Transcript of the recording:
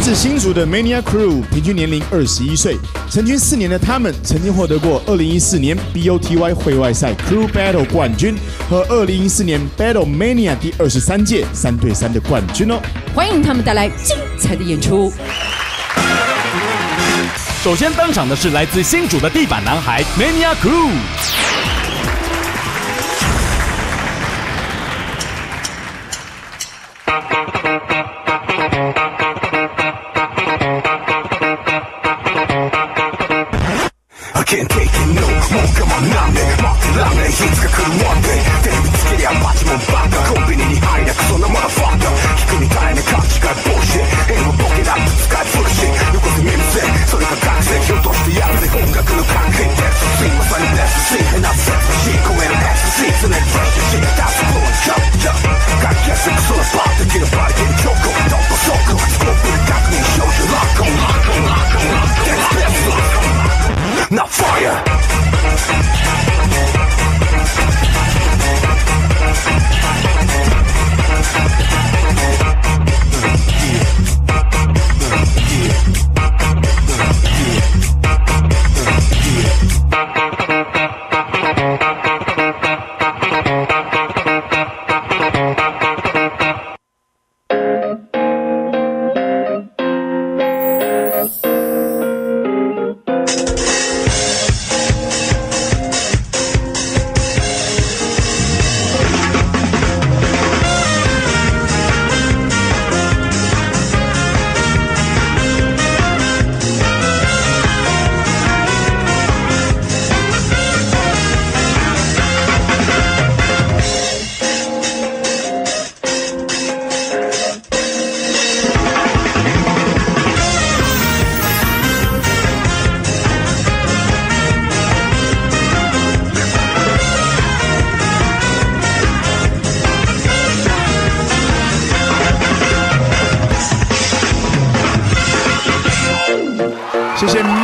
自新竹的 Mania Crew， 平均年龄21岁，成军4年的他们，曾经获得过2014年 BOTY 会外赛 Crew Battle 冠军和2014年 Battle Mania 第23届3对3的冠军哦。 欢迎他们带来精彩的演出。 首先登场的是来自新竹的地板男孩 Mania Crew。 Can't take it no more. Come on, now, nigga. Mark the line, nigga. Hits got cool one day. Then we get it, I'm watching my back. Combineに入るその motherfucker. 聞くみたいな価値が bullshit. 変をボケだって使い古し。横で見るぜ。それが覚醒。ひょっとしてやるぜ。音楽の関係。That's the scene. まさに That's the scene. And I'm set for shit. 超える ecstasy. 常に fresh shit. That's the flow and jump. 楽器やすくそのパー的なバリケンチョコ。ドンパソコ。スコープで確認しようよ。Lock on, lock on, lock on, lock on. That's best one.Not fire. 谢谢